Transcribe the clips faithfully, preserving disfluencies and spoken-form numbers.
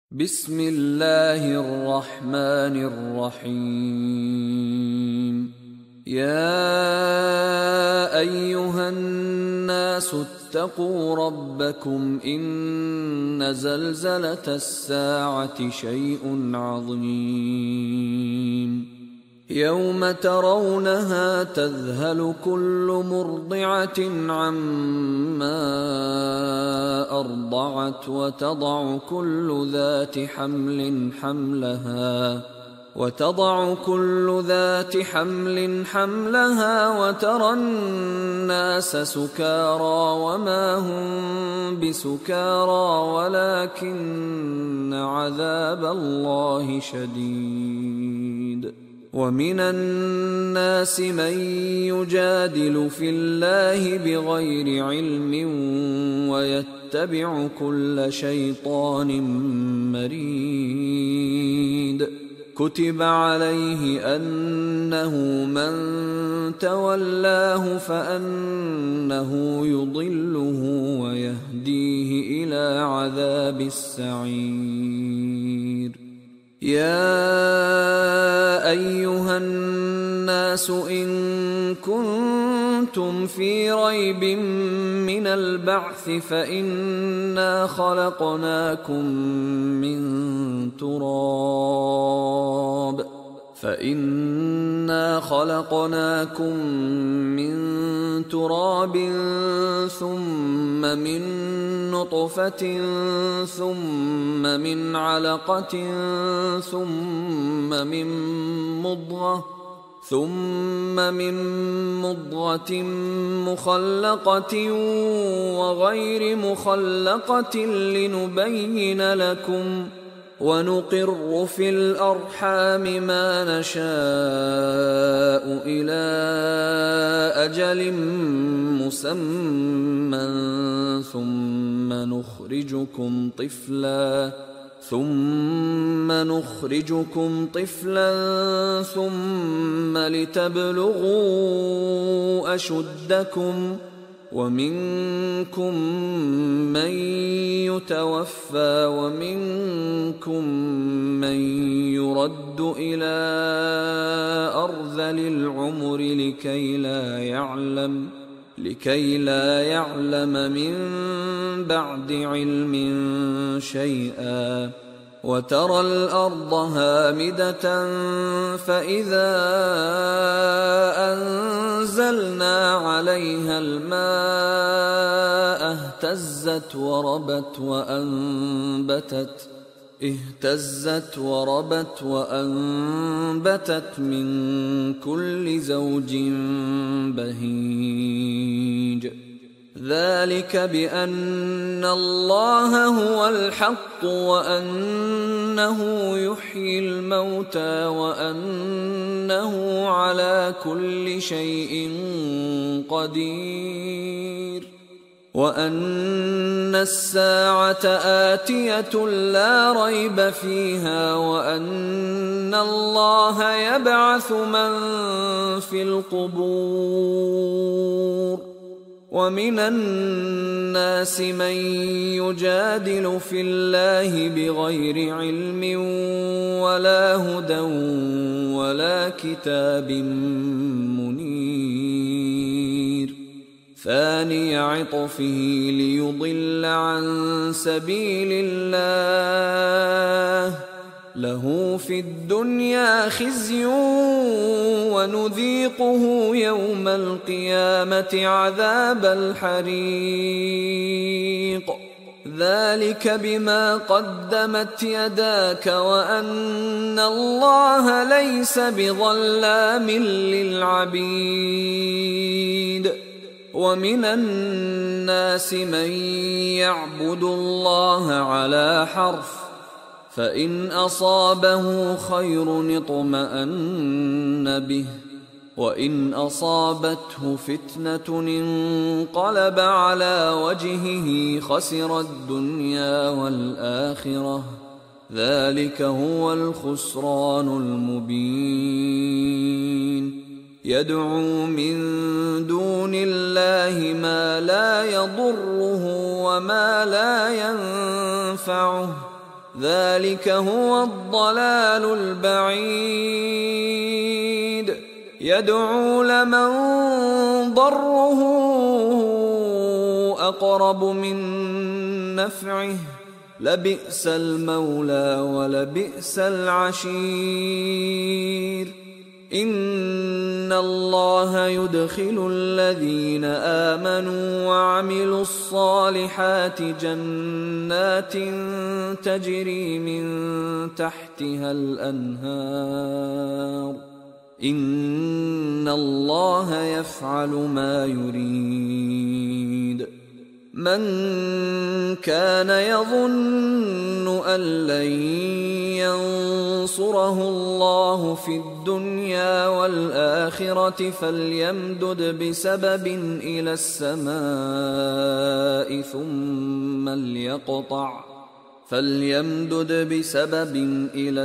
بسم الله الرحمن الرحيم. يا أيها الناس اتقوا ربكم إن زلزلة الساعة شيء عظيم يوم ترونها تذهل كل مرضعة عما أرضعت وتضع كل ذات حمل حملها وتضع كل ذات حمل حملها وترى الناس سكارى وما هم بسكارى ولكن عذاب الله شديد. ومن الناس من يجادل في الله بغير علم ويتبع كل شيطان مريد. كتب عليه أنه من تولاه فأنه يضله ويهديه إلى عذاب السعير. يا أيها الناس إن كنتم في ريب من البعث فإنا خلقناكم من تراب فإنا خلقناكم من تراب ثم من نطفة ثم من علقة ثم من مضغة ثم من مضغة مخلقة وغير مخلقة لنبين لكم ونقر في الأرحام ما نشاء إلى أجل مسمى ثم نخرجكم طفلا ثم نخرجكم طفلا ثم لتبلغوا أشدكم ومنكم من يتوفى ومنكم من يرد إلى أرذل العمر لكي لا يعلم لكي لا يعلم من بعد علم شيئا. وترى الأرض هامدة فإذا أنزلنا عليها الماء اهتزت وربت وأنبتت اهتزت وربت وأنبتت من كل زوج بهيج. ذلك بأن الله هو الحق وأنه يحيي الموتى وأنه على كل شيء قدير وأن الساعة آتية لا ريب فيها وأن الله يبعث من في القبور. ومن الناس من يجادل في الله بغير علم ولا هدى ولا كتاب منير. ثاني عطفه ليضل عن سبيل الله له في الدنيا خزي ونذيقه يوم القيامة عذاب الحريق. ذلك بما قدمت يداك وأن الله ليس بظلام للعبيد. ومن الناس من يعبد الله على حرف فإن أصابه خير اطمأن به وإن أصابته فتنة انقلب على وجهه خسر الدنيا والآخرة. ذلك هو الخسران المبين. يدعو من دون الله ما لا يضره وما لا ينفعه ذلك هو الضلال البعيد يدعو لمن ضره أقرب من نفعه لبئس المولى ولبئس العشير إن الله يدخل الذين آمنوا وعملوا الصالحات جنات تجري من تحتها الأنهار إن الله يفعل ما يريد من كان يظن أن لن ينصره الله في الدنيا والآخرة فليمدد بسبب إلى السماء ثم ليقطع فليمدد بسبب إلى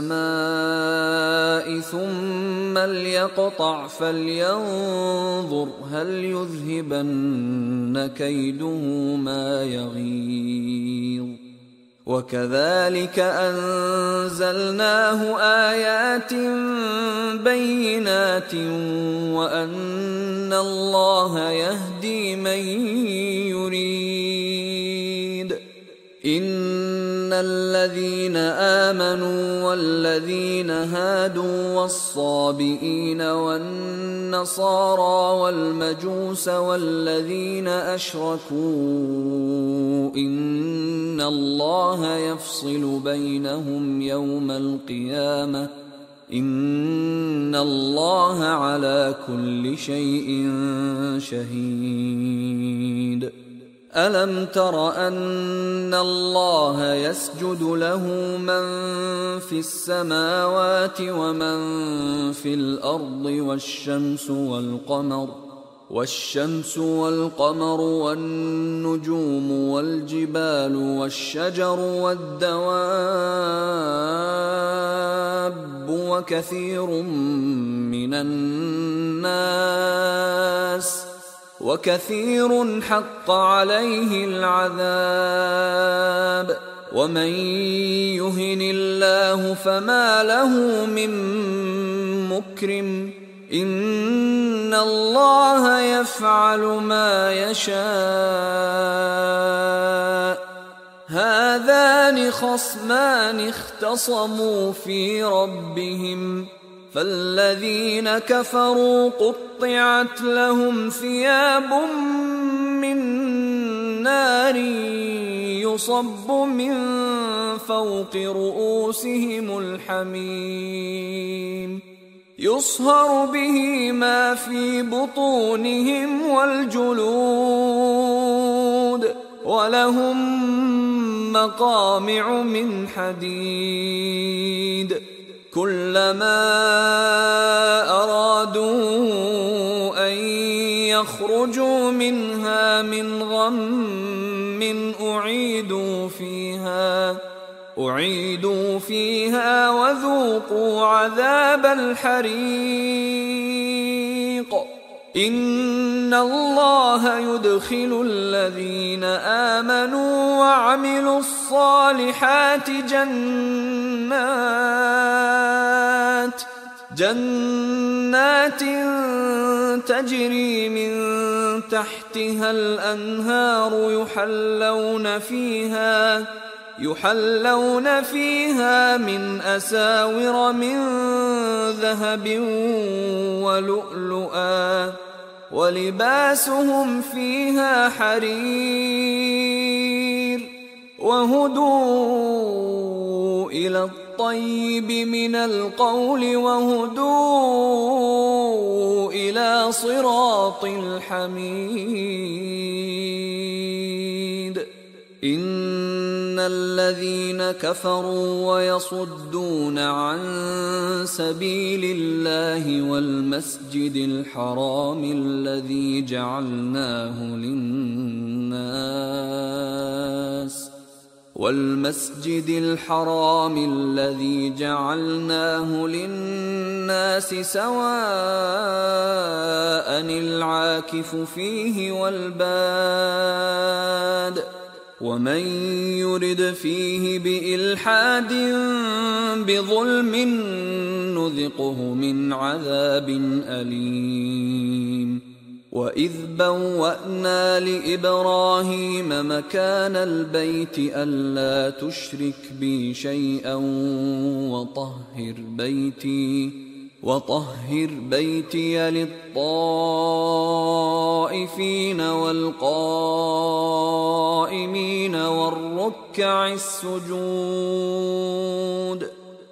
السماء ثم ليقطع فلينظر هل يذهبن كيده ما يغيظ وكذلك أنزلناه آيات بينات وأن الله يهدي من يريد إن الذين آمنوا والذين هادوا والصابئين والنصارى والمجوس والذين أشركوا إن الله يفصل بينهم يوم القيامة إن الله على كل شيء شهيد ألم تر أن الله يسجد له من في السماوات ومن في الأرض والشمس والقمر والشمس والقمر والنجوم والجبال والشجر والدواب وكثير من الناس وكثير حق عليه العذاب ومن يهن الله فما له من مكرم إن الله يفعل ما يشاء هذان خصمان اختصموا في ربهم فالذين كفروا قطعت لهم ثياب من نار يصب من فوق رؤوسهم الحميم يصهر به ما في بطونهم والجلود ولهم مقامع من حديد كلما أرادوا أن يخرجوا منها من غم أعيدوا فيها أعيدوا فيها وذوقوا عذاب الحريق إن الله يدخل الذين آمنوا وعملوا الصالحات جنات جنات تجري من تحتها الأنهار يحلون فيها يحلون فيها من أساور من ذهب ولؤلؤا ولباسهم فيها حرير وهدوا إلى الطيب من القول وهدوا إلى صراط الحميد إن الذين كفروا ويصدون عن سبيل الله والمسجد الحرام الذي جعلناه للناس والمسجد الحرام الذي جعلناه للناس سواء العاكف فيه والباد ومن يرد فيه بإلحاد بظلم نذقه من عذاب أليم. وإذ بوأنا لإبراهيم مكان البيت ألا تشرك بي شيئا وطهر بيتي وطهر بيتي للطائفين والقائمين والركع السجود.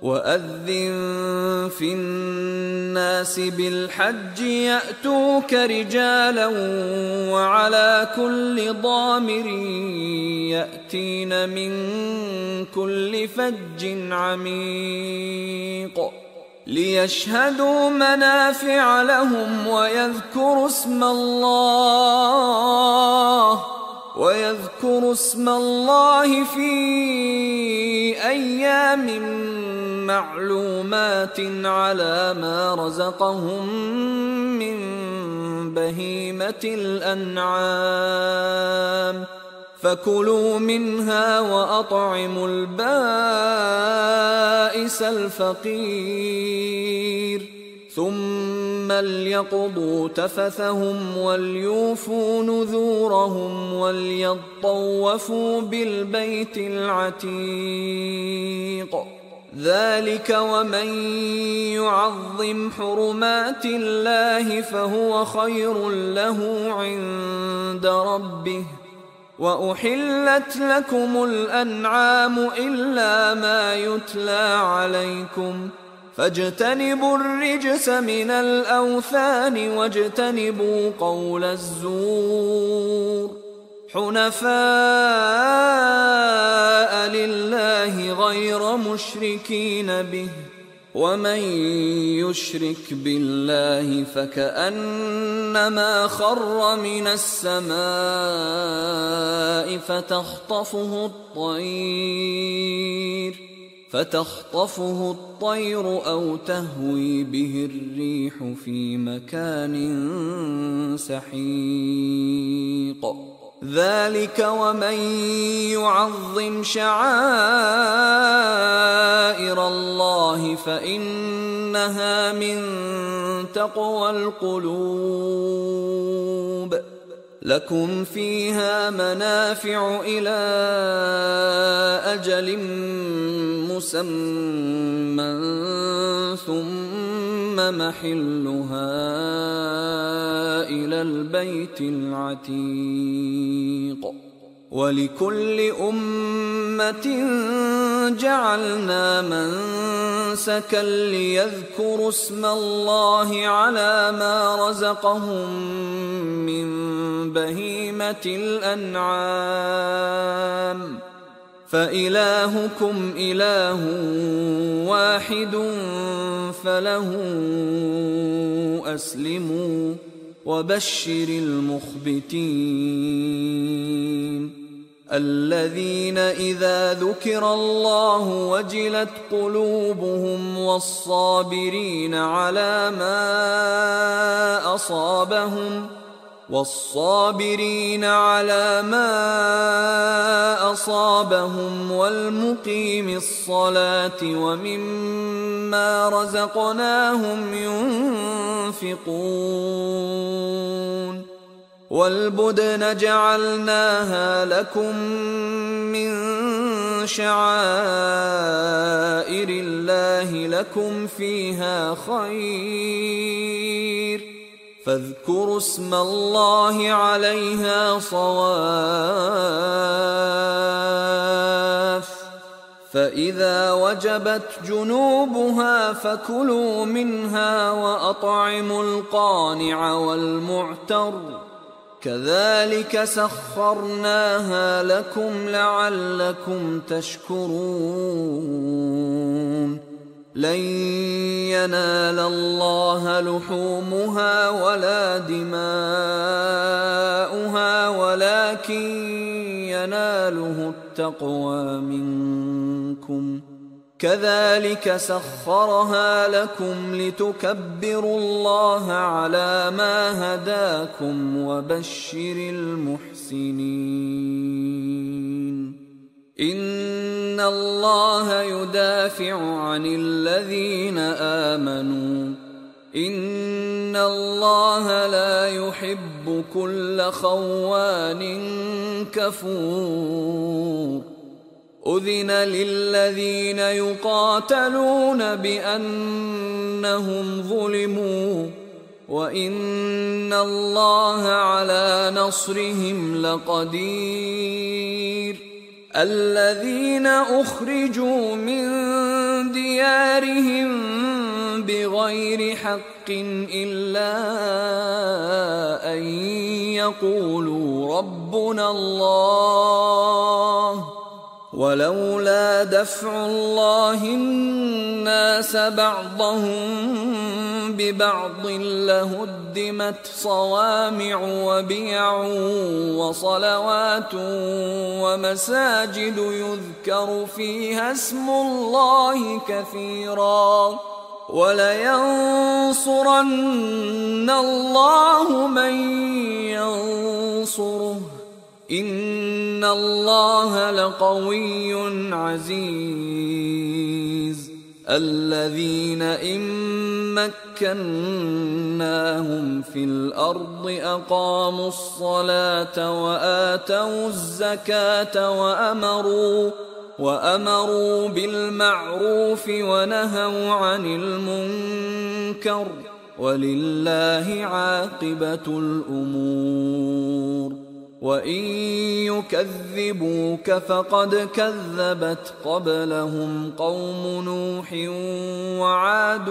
وأذن في الناس بالحج يأتوك رجالا وعلى كل ضامر يأتين من كل فج عميق ليشهدوا منافع لهم ويذكروا اسم الله ويذكروا اسم الله في أيام معلومات على ما رزقهم من بهيمة الأنعام فكلوا منها وأطعموا البائس الفقير ثم ليقضوا تفثهم وليوفوا نذورهم وليطوفوا بالبيت العتيق. ذلك ومن يعظم حرمات الله فهو خير له عند ربه. وأحلت لكم الأنعام إلا ما يتلى عليكم فاجتنبوا الرجس من الأوثان واجتنبوا قول الزور حنفاء لله غير مشركين به. ومن يشرك بالله فكأنما خر من السماء فتخطفه الطير فتخطفه الطير أو تهوي به الريح في مكان سحيق. ذلك ومن يعظم شعائر الله فإنها من تقوى القلوب. لكم فيها منافع إلى أجل مسمى ثم محلها إلى البيت العتيق. ولكل أمة جعلنا منسكا ليذكروا اسم الله على ما رزقهم من بهيمة الأنعام فإلهكم إله واحد فله أسلموا وبشر المخبتين الذين إذا ذكر الله وجلت قلوبهم والصابرين على ما أصابهم والصابرين على ما أصابهم والمقيم الصلاة ومما رزقناهم ينفقون. والبدن جعلناها لكم من شعائر الله لكم فيها خير فاذكروا اسم الله عليها صواف. فإذا وجبت جنوبها فكلوا منها وأطعموا القانع والمعتر كذلك سخرناها لكم لعلكم تشكرون. لن ينال الله لحومها ولا دماؤها ولكن يناله التقوى منكم كذلك سخرها لكم لتكبروا الله على ما هداكم وبشر المحسنين. إن الله يدافع عن الذين آمنوا إن الله لا يحب كل خوان كفور. أذن للذين يقاتلون بأنهم ظلموا وإن الله على نصرهم لقدير. الذين أخرجوا من ديارهم بغير حق إلا أن يقولوا ربنا الله ولولا دفع الله الناس بعضهم ببعض لهدمت صوامع وبيع وصلوات ومساجد يذكر فيها اسم الله كثيرا ولينصرن الله من ينصره إن الله لقوي عزيز. الذين إن مكناهم في الأرض أقاموا الصلاة وآتوا الزكاة وأمروا وأمروا بالمعروف ونهوا عن المنكر ولله عاقبة الأمور. وإن يكذبوك فقد كذبت قبلهم قوم نوح وعاد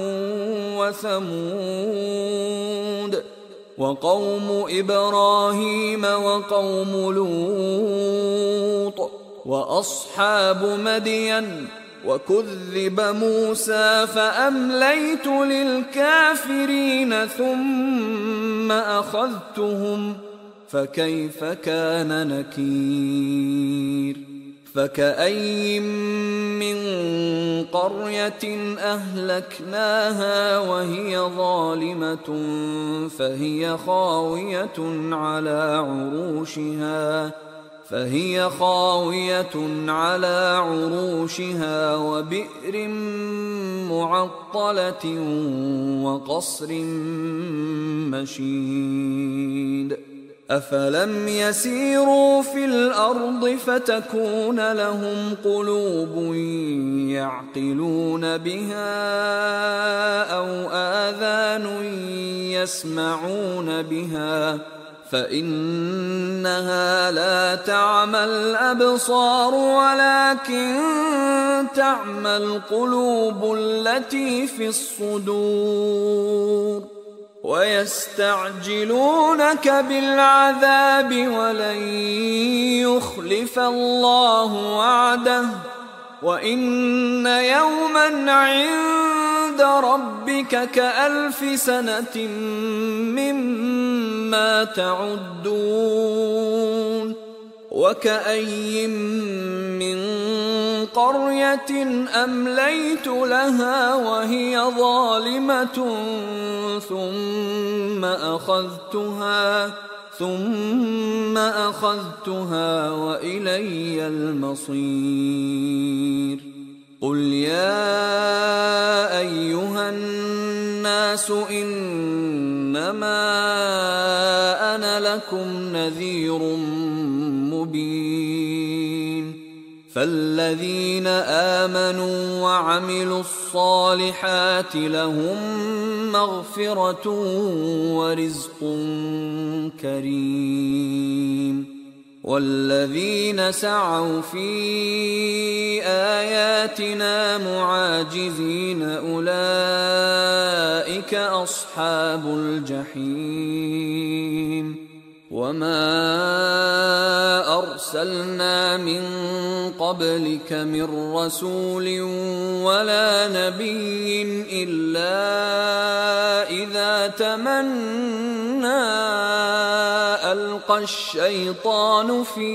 وثمود وقوم إبراهيم وقوم لوط وأصحاب مدين وكذب موسى فأمليت للكافرين ثم أخذتهم فكيف كان نكير. فكأي من قرية أهلكناها وهي ظالمة فهي خاوية على عروشها فهي خاوية على عروشها وبئر معطلة وقصر مشيد. أفلم يسيروا في الأرض فتكون لهم قلوب يعقلون بها أو آذان يسمعون بها فإنها لا تعمى الأبصار ولكن تعمى القلوب التي في الصدور. ويستعجلونك بالعذاب ولن يخلف الله وعده وإن يوما عند ربك كألف سنة مما تعدون. وكأي من قرية أمليت لها وهي ظالمة ثم أخذتها ثم أخذتها وإلي المصير. قل يا أيها الناس إنما أنا لكم نذير مبين. فالذين آمنوا وعملوا الصالحات لهم مغفرة ورزق كريم. والذين سعوا في آياتنا معاجزين أولئك أصحاب الجحيم. وما أرسلنا من قبلك من رسول ولا نبي إلا إذا تمنى ألقى ألقى الشيطان في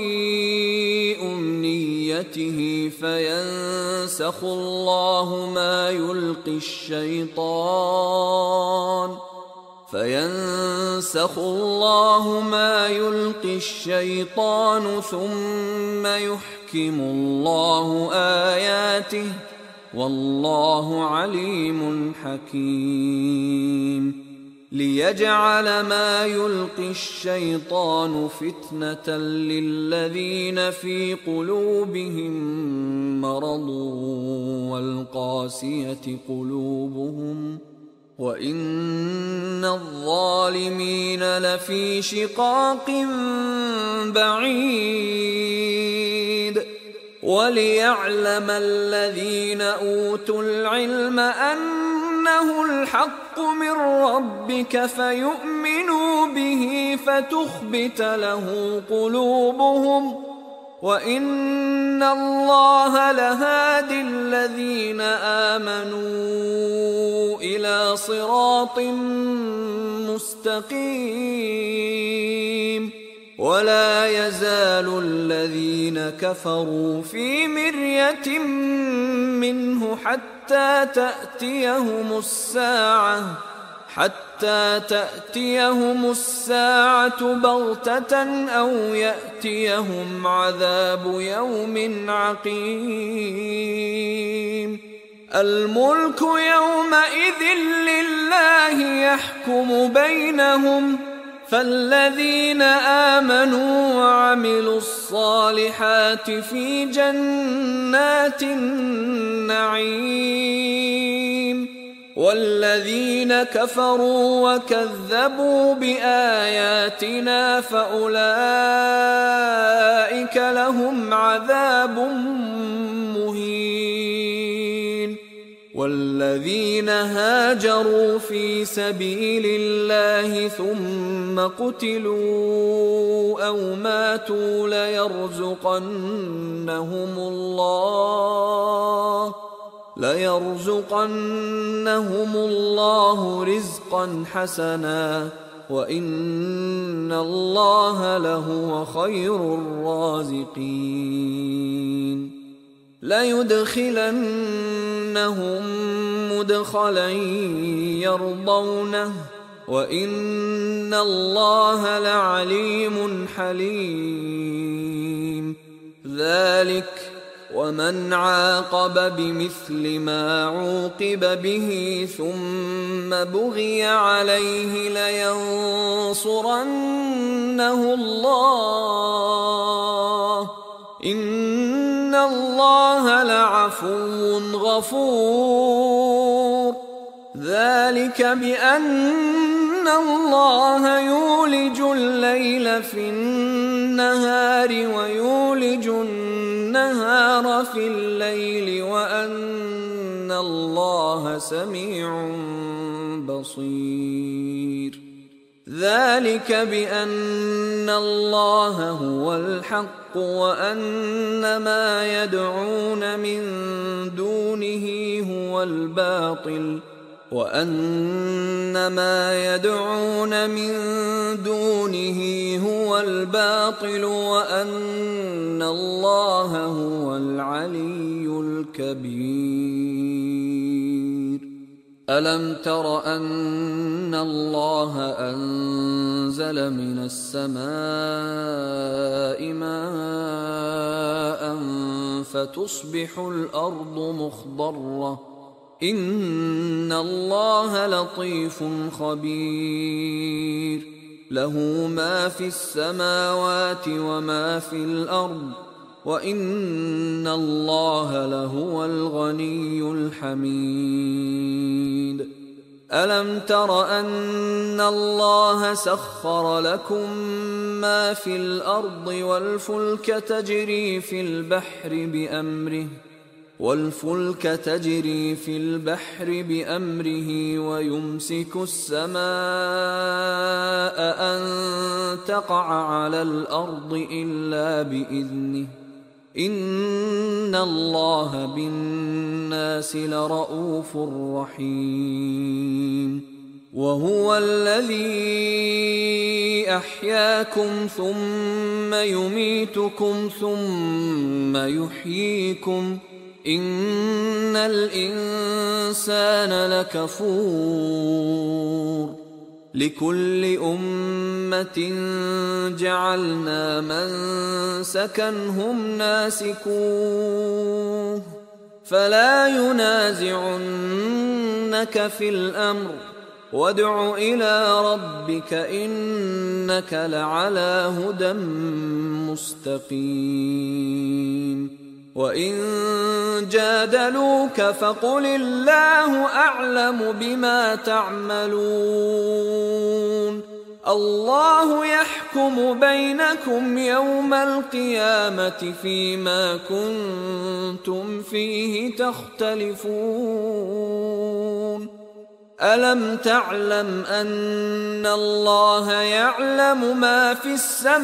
أمنيته فينسخ الله ما يلقي الشيطان فينسخ الله ما يلقي الشيطان ثم يحكم الله آياته والله عليم حكيم ليجعل ما يلقي الشيطان فتنة للذين في قلوبهم مرض والقاسية قلوبهم وإن الظالمين لفي شقاق بعيد وليعلم الذين أوتوا العلم أنه الحق من ربك فيؤمنوا به فتخبت له قلوبهم وإن الله لهادي الذين آمنوا إلى صراط مستقيم ولا يزال الذين كفروا في مرية منه حتى تأتيهم الساعة حتى تأتيهم الساعة بغتة أو يأتيهم عذاب يوم عقيم الملك يومئذ لله يحكم بينهم فالذين آمنوا وعملوا الصالحات في جنات النعيم والذين كفروا وكذبوا بآياتنا فأولئك لهم عذاب مهين والذين هاجروا في سبيل الله ثم قتلوا أو ماتوا ليرزقنهم الله ليرزقنهم الله رزقا حسنا وإن الله لهو خير الرازقين ليدخلنهم مدخلا يرضونه وإن الله لعليم حليم ذلك ومن عاقب بمثل ما عوقب به ثم بغي عليه لينصرنه الله إن الله لعفو غفور ذلك بأن الله يولج الليل في النهار ويولج النهار في الليل وأن الله سميع بصير ذلك بأن الله هو الحق وأن ما يدعون من دونه هو الباطل وأن ما يدعون من دونه هو الباطل وأن الله هو العلي الكبير ألم تر أن الله أنزل من السماء ماء فتصبح الأرض مخضرة إن الله لطيف خبير له ما في السماوات وما في الأرض وإن الله لهو الغني الحميد ألم تر أن الله سخر لكم ما في الأرض والفلك تجري في البحر بأمره والفلك تجري في البحر بأمره ويمسك السماء أن تقع على الأرض إلا بإذنه إن الله بالناس لرءوف رحيم وهو الذي أحياكم ثم يميتكم ثم يحييكم إن الإنسان لكفور لكل أمة جعلنا منسكا هم ناسكوه فلا ينازعنك في الأمر وادع إلى ربك إنك لعلى هدى مستقيم وإن جادلوك فقل الله أعلم بما تعملون الله يحكم بينكم يوم القيامة فيما كنتم فيه تختلفون ألم تعلم أن الله يعلم ما في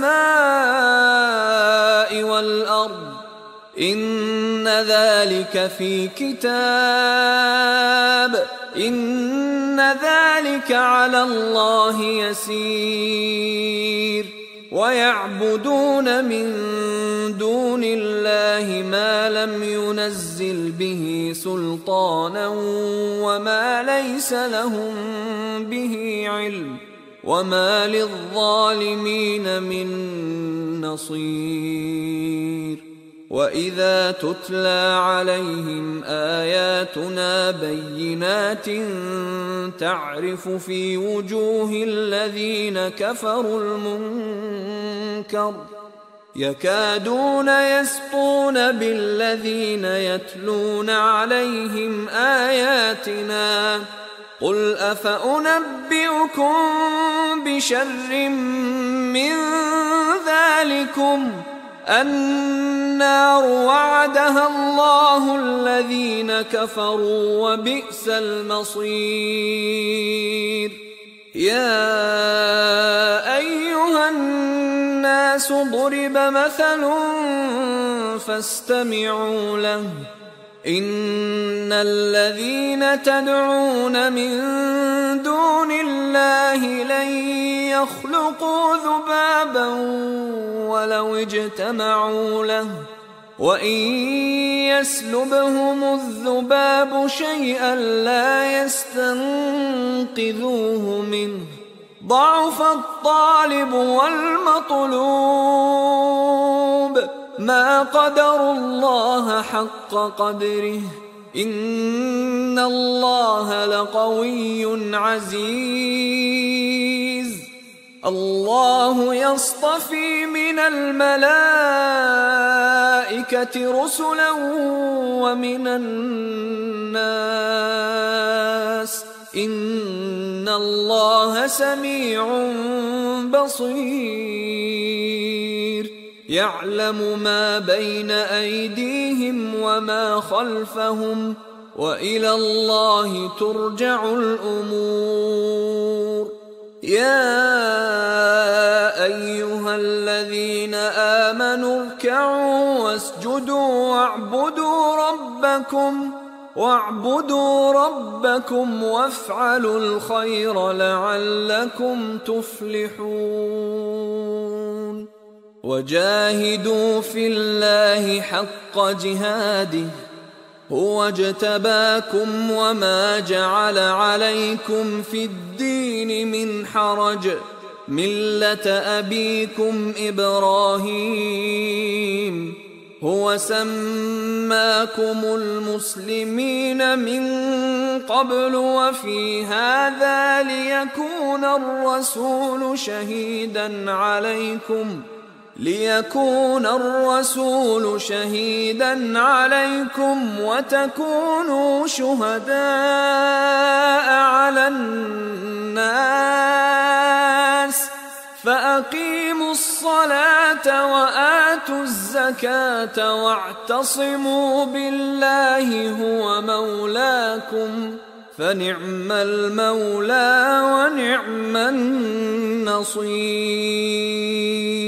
السماء والأرض إن ذلك في كتاب إن ذلك على الله يسير ويعبدون من دون الله ما لم ينزل به سلطانا وما ليس لهم به علم وما للظالمين من نصير وإذا تتلى عليهم آياتنا بينات تعرف في وجوه الذين كفروا المنكر يكادون يسطون بالذين يتلون عليهم آياتنا قل أفأنبئكم بشر من ذلكم النار وعدها الله الذين كفروا وبئس المصير يا أيها الناس ضرب مثل فاستمعوا له إن الذين تدعون من دون الله لن يخلقوا ذبابا ولو اجتمعوا له وإن يسلبهم الذباب شيئا لا يستنقذوه منه ضعف الطالب والمطلوب ما قدروا الله حق قدره إن الله لقوي عزيز الله يصطفي من الملائكة رسلا ومن الناس إن الله سميع بصير يعلم ما بين أيديهم وما خلفهم وإلى الله ترجع الأمور يا أيها الذين آمنوا اركعوا واسجدوا واعبدوا ربكم واعبدوا ربكم وافعلوا الخير لعلكم تفلحون وجاهدوا في الله حق جهاده هو اجتباكم وما جعل عليكم في الدين من حرج ملة أبيكم إبراهيم هو سماكم المسلمين من قبل وفي هذا ليكون الرسول شهيدا عليكم ليكون الرسول شهيدا عليكم وتكونوا شهداء على الناس فأقيموا الصلاة وآتوا الزكاة واعتصموا بالله هو مولاكم فنعم المولى ونعم النصير